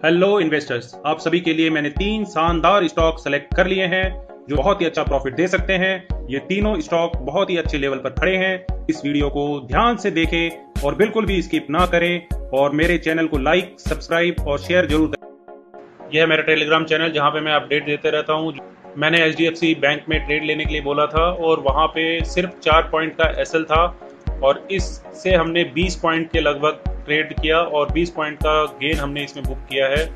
Hello investors, आप सभी के लिए मैंने 3 शानदार स्टॉक सेलेक्ट कर लिए हैं जो बहुत ही अच्छा प्रॉफिट दे सकते हैं। ये तीनों स्टॉक बहुत ही अच्छे लेवल पर खड़े हैं। इस वीडियो को ध्यान से देखें और बिल्कुल भी स्किप ना करें और मेरे चैनल को लाइक, सब्सक्राइब और शेयर जरूर करें। यह है मेरा टेलीग्राम चैनल जहां पे मैं अपडेट देते रहता हूं। मैंने HDFC बैंक में ट्रेड लेने के लिए बोला था और वहां पे सिर्फ 4 पॉइंट का SL था और इससे हमने 20 पॉइंट के लगभग ट्रेड किया और 20 पॉइंट का गेन हमने इसमें बुक किया है।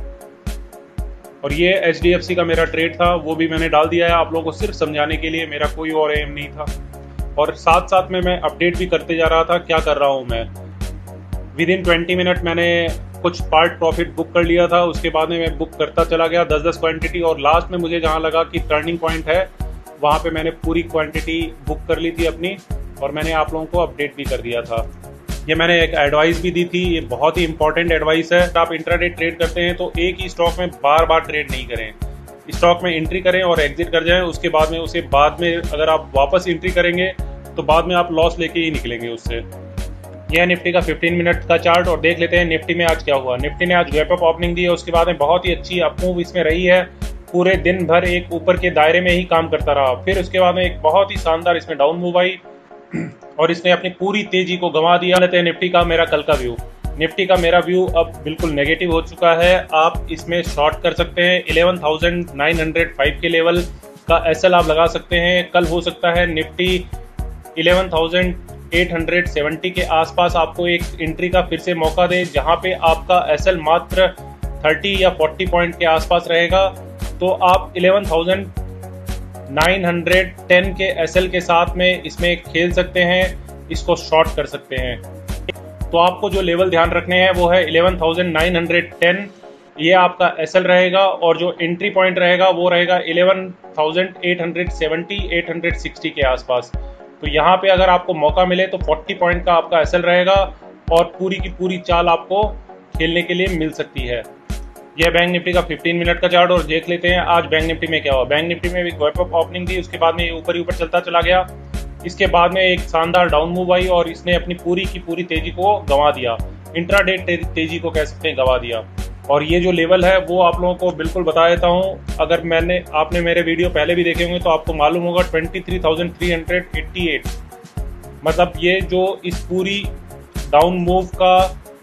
और ये HDFC का मेरा ट्रेड था, वो भी मैंने डाल दिया है आप लोगों को सिर्फ समझाने के लिए, मेरा कोई और एम नहीं था। और साथ साथ में मैं अपडेट भी करते जा रहा था क्या कर रहा हूँ मैं। विद इन 20 मिनट मैंने कुछ पार्ट प्रॉफिट बुक कर लिया था, उसके बाद में मैं बुक करता चला गया 10-10 क्वांटिटी और लास्ट में मुझे जहाँ लगा कि टर्निंग पॉइंट है वहाँ पे मैंने पूरी क्वांटिटी बुक कर ली थी अपनी और मैंने आप लोगों को अपडेट भी कर दिया था। ये मैंने एक एडवाइस भी दी थी, ये बहुत ही इंपॉर्टेंट एडवाइस है। आप इंट्राडे ट्रेड करते हैं तो एक ही स्टॉक में बार बार ट्रेड नहीं करें, स्टॉक में एंट्री करें और एग्जिट कर जाएं, उसके बाद में उसे बाद में अगर आप वापस एंट्री करेंगे तो बाद में आप लॉस लेके ही निकलेंगे उससे। यह है निफ्टी का 15 मिनट का चार्ट और देख लेते हैं निफ्टी में आज क्या हुआ। निफ्टी ने आज गैप अप ओपनिंग दी है, उसके बाद में बहुत ही अच्छी अपमूव इसमें रही है, पूरे दिन भर एक ऊपर के दायरे में ही काम करता रहा। फिर उसके बाद में एक बहुत ही शानदार इसमें डाउन मूव आई और इसने अपनी पूरी तेजी को गंवा दिया। लेते हैं निफ्टी का मेरा कल का व्यू। निफ्टी का मेरा व्यू अब बिल्कुल नेगेटिव हो चुका है। आप इसमें शॉर्ट कर सकते हैं 11,905 के लेवल का SL आप लगा सकते हैं। कल हो सकता है निफ्टी 11,870 के आसपास आपको एक एंट्री का फिर से मौका दे, जहां पे आपका SL मात्र 30 या 40 पॉइंट के आसपास रहेगा। तो आप 11,910 के SL के साथ में इसमें खेल सकते हैं, इसको शॉर्ट कर सकते हैं। तो आपको जो लेवल ध्यान रखने हैं वो है 11,910, ये आपका SL रहेगा और जो एंट्री पॉइंट रहेगा वो रहेगा 11,870 860 के आसपास। तो यहाँ पे अगर आपको मौका मिले तो 40 पॉइंट का आपका SL रहेगा और पूरी की पूरी चाल आपको खेलने के लिए मिल सकती है। यह बैंक निफ्टी का 15 मिनट का चार्ट और देख लेते हैं आज बैंक निफ्टी में क्या हुआ। बैंक निफ्टी में भी गैप अप ओपनिंग थी, उसके बाद में ऊपर ही ऊपर चलता चला गया। इसके बाद में एक शानदार डाउन मूव आई और इसने अपनी पूरी की पूरी तेजी को गंवा दिया, इंट्राडे तेजी को कह सकते हैं गंवा दिया। और ये जो लेवल है वो आप लोगों को बिल्कुल बता देता हूँ, अगर आपने मेरे वीडियो पहले भी देखे होंगे तो आपको मालूम होगा 23,388। मतलब ये जो इस पूरी डाउन मूव का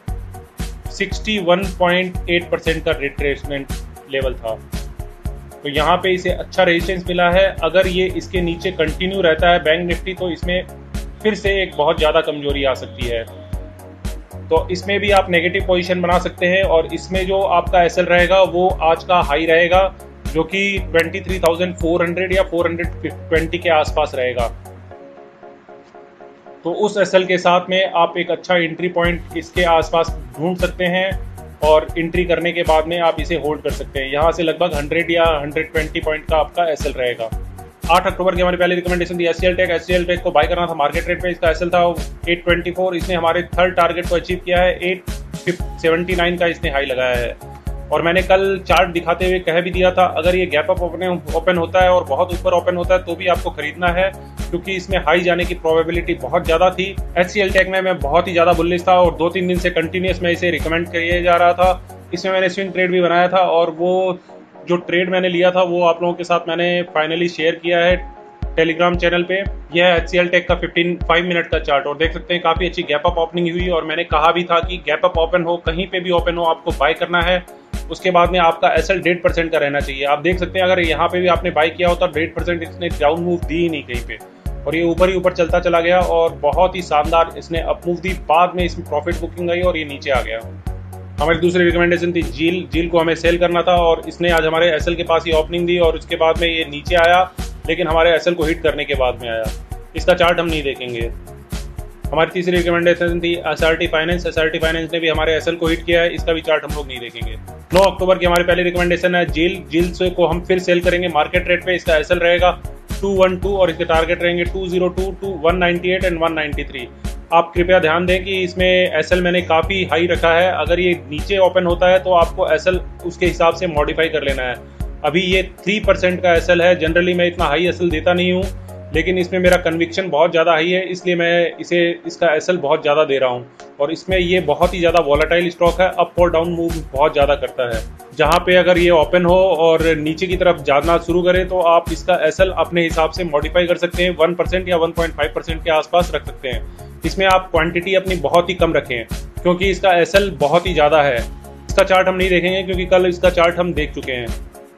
61.8% का रिट्रेसमेंट लेवल था। तो यहाँ पे इसे अच्छा रेजिस्टेंस मिला है। अगर ये इसके नीचे कंटिन्यू रहता है बैंक निफ्टी तो इसमें फिर से एक बहुत ज़्यादा कमजोरी आ सकती है। तो इसमें भी आप नेगेटिव पोजीशन बना सकते हैं और इसमें जो आपका SL रहेगा वो आज का हाई रहेगा जो कि 23,400 या 420 के आसपास रहेगा। तो उस SL के साथ में आप एक अच्छा एंट्री पॉइंट इसके आसपास ढूंढ सकते हैं और एंट्री करने के बाद में आप इसे होल्ड कर सकते हैं। यहाँ से लगभग 100 या 120 पॉइंट का आपका SL रहेगा। 8 अक्टूबर की हमारी पहली रिकमेंडेशन थी HCL टेक को बाय करना था मार्केट रेट पे। इसका SL था 824, इसने हमारे थर्ड टारगेट को अचीव किया है। 879 का इसने हाई लगाया है। और मैंने कल चार्ट दिखाते हुए कह भी दिया था अगर ये गैप अप ओपन होता है और बहुत ऊपर ओपन होता है तो भी आपको खरीदना है, क्योंकि इसमें हाई जाने की प्रोबेबिलिटी बहुत ज़्यादा थी। HCL टेक में मैं बहुत ही ज़्यादा बुलिश था और 2-3 दिन से कंटिन्यूस मैं इसे रिकमेंड किया जा रहा था। इसमें मैंने स्विंग ट्रेड भी बनाया था और वो जो ट्रेड मैंने लिया था वो आप लोगों के साथ मैंने फाइनली शेयर किया है टेलीग्राम चैनल पे। यह है HCL टेक का 5 मिनट का चार्ट और देख सकते हैं काफ़ी अच्छी गैप अप ओपनिंग हुई और मैंने कहा भी था कि गैप अप ओपन हो, कहीं पे भी ओपन हो, आपको बाय करना है। उसके बाद में आपका SL 1.5% का रहना चाहिए। आप देख सकते हैं अगर यहाँ पे भी आपने बाय किया होता 1.5% इसने डाउन मूव दी ही नहीं कहीं पे और ये ऊपर ही ऊपर चलता चला गया और बहुत ही शानदार इसने अप मूव दी। बाद में इसमें प्रॉफिट बुकिंग आई और ये नीचे आ गया। हमारी दूसरी रिकमेंडेशन थी जील को हमें सेल करना था और इसने आज हमारे SL के पास ही ओपनिंग दी और उसके बाद में ये नीचे आया, लेकिन हमारे SL को हिट करने के बाद में आया। इसका चार्ट हम नहीं देखेंगे। हमारी तीसरी रिकमेंडेशन थी SRT फाइनेंस ने भी हमारे SL को हिट किया है, इसका भी चार्ट हम लोग नहीं देखेंगे। 9 अक्टूबर की हमारी पहली रिकमेंडेशन है जील को हम फिर सेल करेंगे मार्केट रेट पे। इसका SL रहेगा 212 और इसके टारगेट रहेंगे 202, 198 एंड 193। आप कृपया ध्यान दें कि इसमें SL मैंने काफ़ी हाई रखा है, अगर ये नीचे ओपन होता है तो आपको SL उसके हिसाब से मॉडिफाई कर लेना है। अभी ये 3% का SL है, जनरली मैं इतना हाई SL देता नहीं हूँ लेकिन इसमें मेरा कन्विक्शन बहुत ज़्यादा हाई है, इसलिए मैं इसे इसका एसएल बहुत ज़्यादा दे रहा हूँ। और इसमें ये बहुत ही ज़्यादा वॉलेटाइल स्टॉक है, अप और डाउन मूव बहुत ज़्यादा करता है। जहाँ पे अगर ये ओपन हो और नीचे की तरफ जाना शुरू करे तो आप इसका एसएल अपने हिसाब से मॉडिफाई कर सकते हैं, 1% या 1.5% के आसपास रख सकते हैं। इसमें आप क्वांटिटी अपनी बहुत ही कम रखें क्योंकि इसका एसएल बहुत ही ज़्यादा है। इसका चार्ट हम नहीं देखेंगे क्योंकि कल इसका चार्ट हम देख चुके हैं।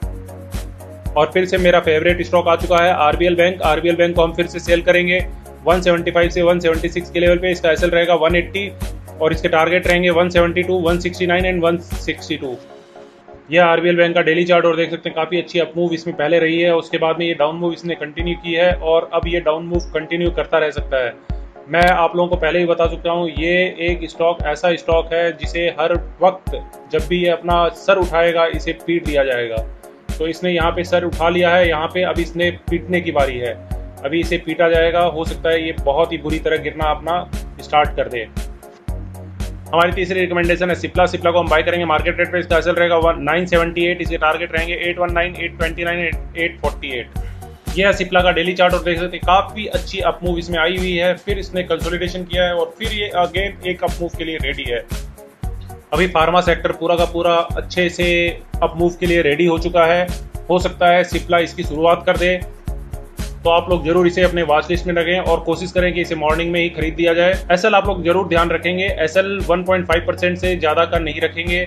और फिर से मेरा फेवरेट स्टॉक आ चुका है आरबीएल बैंक। आरबीएल बैंक को हम फिर से सेल करेंगे 175 से 176 के लेवल पे। इसका एसएल रहेगा 180 और इसके टारगेट रहेंगे 172, 169 एंड 162। यह आरबीएल बैंक का डेली चार्ट और देख सकते हैं काफ़ी अच्छी अप मूव इसमें पहले रही है। उसके बाद में ये डाउन मूव इसने कंटिन्यू की है और अब ये डाउन मूव कंटिन्यू करता रह सकता है। मैं आप लोगों को पहले ही बता चुका हूँ, ये एक स्टॉक ऐसा स्टॉक है जिसे हर वक्त जब भी ये अपना सर उठाएगा इसे पीट दिया जाएगा। तो इसने यहाँ पे सर उठा लिया है, यहाँ पे अब इसने पीटने की बारी है। अभी इसे पीटा जाएगा, हो सकता है ये बहुत ही बुरी तरह गिरना अपना स्टार्ट कर दे। हमारी तीसरी रिकमेंडेशन है सिप्ला। सिप्ला को हम बाय करेंगे मार्केट रेट पे। इसका एसएल रहेगा 978, इसके टारगेट रहेंगे 819, 829, 848। यह है सिप्ला का डेली चार्ट और देख सकते हैं काफ़ी अच्छी अप मूव इसमें आई हुई है। फिर इसने कंसोलिडेशन किया है और फिर ये अगेन एक अप मूव के लिए रेडी है। अभी फार्मा सेक्टर पूरा का पूरा अच्छे से अप मूव के लिए रेडी हो चुका है। हो सकता है सिप्ला इसकी शुरुआत कर दे, तो आप लोग जरूर इसे अपने वॉच लिस्ट में रखें और कोशिश करें कि इसे मॉर्निंग में ही खरीद दिया जाए। एसएल आप लोग जरूर ध्यान रखेंगे, एसएल 1.5% से ज़्यादा का नहीं रखेंगे।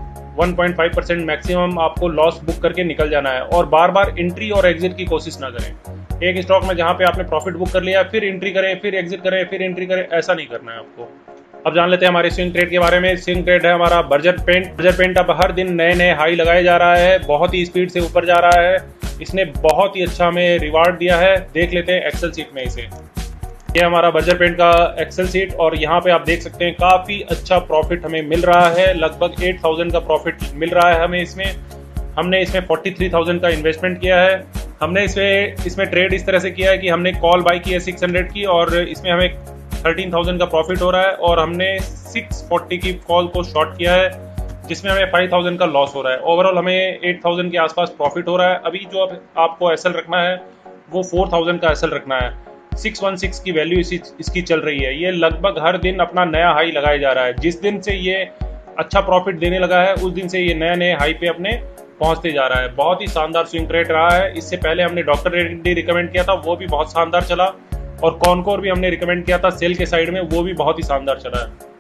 1.5% मैक्सिमम आपको लॉस बुक करके निकल जाना है और बार बार एंट्री और एग्जिट की कोशिश ना करें। एक स्टॉक में जहाँ पे आपने प्रॉफिट बुक कर लिया फिर एंट्री करें, फिर एग्जिट करें, फिर एंट्री करें, ऐसा नहीं करना है आपको। अब जान लेते हैं हमारे स्विंग ट्रेड के बारे में। स्विंग ट्रेड है हमारा बर्जर पेंट। बर्जर पेंट अब हर दिन नए नए हाई लगाए जा रहा है, बहुत ही स्पीड से ऊपर जा रहा है। इसने बहुत ही अच्छा हमें रिवार्ड दिया है। देख लेते हैं एक्सेल सीट में इसे। ये हमारा बर्जर पेंट का एक्सेल सीट और यहाँ पे आप देख सकते हैं काफ़ी अच्छा प्रॉफिट हमें मिल रहा है। लगभग 8000 का प्रॉफिट मिल रहा है हमें इसमें। हमने इसमें 43,000 का इन्वेस्टमेंट किया है। हमने इसमें ट्रेड इस तरह से किया है कि हमने कॉल बाई की है 600 की और इसमें हमें 13,000 का प्रॉफिट हो रहा है और हमने 640 की कॉल को शॉर्ट किया है जिसमें हमें 5,000 का लॉस हो रहा है। ओवरऑल हमें 8,000 के आसपास प्रॉफिट हो रहा है। अभी जो आपको एसएल रखना है वो 4,000 का एसएल रखना है। 616 की वैल्यू इसकी चल रही है। ये लगभग हर दिन अपना नया हाई लगाया जा रहा है। जिस दिन से ये अच्छा प्रॉफिट देने लगा है उस दिन से ये नए नए हाई पे अपने पहुंचते जा रहा है। बहुत ही शानदार स्विंग ट्रेड रहा है। इससे पहले हमने डॉक्टर रेड्डी रिकमेंड किया था, वो भी बहुत शानदार चला और कॉनकोर भी हमने रिकमेंड किया था सेल के साइड में, वो भी बहुत ही शानदार चला है।